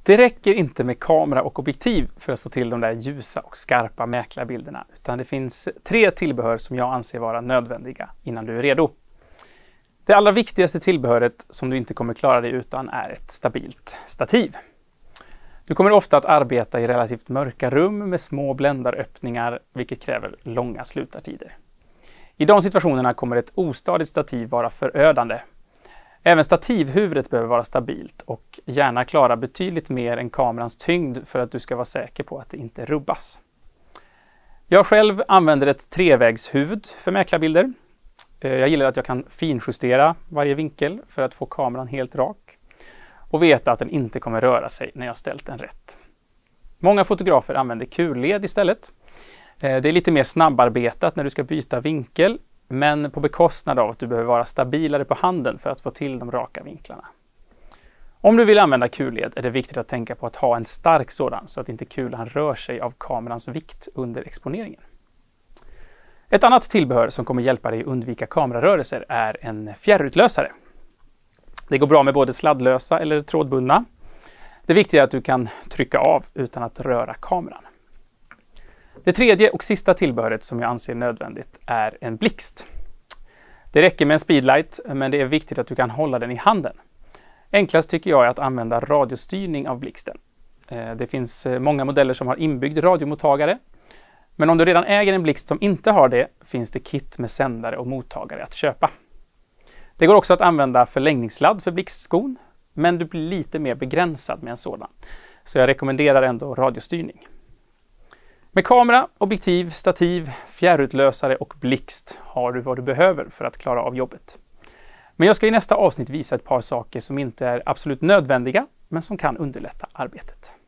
Det räcker inte med kamera och objektiv för att få till de där ljusa och skarpa mäklarbilderna, utan det finns 3 tillbehör som jag anser vara nödvändiga innan du är redo. Det allra viktigaste tillbehöret som du inte kommer klara dig utan är ett stabilt stativ. Du kommer ofta att arbeta i relativt mörka rum med små bländaröppningar, vilket kräver långa slutartider. I de situationerna kommer ett ostadigt stativ vara förödande. Även stativhuvudet behöver vara stabilt och gärna klara betydligt mer än kamerans tyngd för att du ska vara säker på att det inte rubbas. Jag själv använder ett trevägshuvud för mäklarbilder. Jag gillar att jag kan finjustera varje vinkel för att få kameran helt rak och veta att den inte kommer röra sig när jag ställt den rätt. Många fotografer använder kulled istället. Det är lite mer snabbarbetat när du ska byta vinkel, men på bekostnad av att du behöver vara stabilare på handen för att få till de raka vinklarna. Om du vill använda kulled är det viktigt att tänka på att ha en stark sådan så att inte kulan rör sig av kamerans vikt under exponeringen. Ett annat tillbehör som kommer hjälpa dig undvika kamerarörelser är en fjärrutlösare. Det går bra med både sladdlösa eller trådbundna. Det viktiga är att du kan trycka av utan att röra kameran. Det tredje och sista tillbehöret som jag anser nödvändigt är en blixt. Det räcker med en speedlight, men det är viktigt att du kan hålla den i handen. Enklast tycker jag är att använda radiostyrning av blixten. Det finns många modeller som har inbyggd radiomottagare. Men om du redan äger en blixt som inte har det, finns det kit med sändare och mottagare att köpa. Det går också att använda förlängningssladd för blixtskon, men du blir lite mer begränsad med en sådan. Så jag rekommenderar ändå radiostyrning. Med kamera, objektiv, stativ, fjärrutlösare och blixt har du vad du behöver för att klara av jobbet. Men jag ska i nästa avsnitt visa ett par saker som inte är absolut nödvändiga, men som kan underlätta arbetet.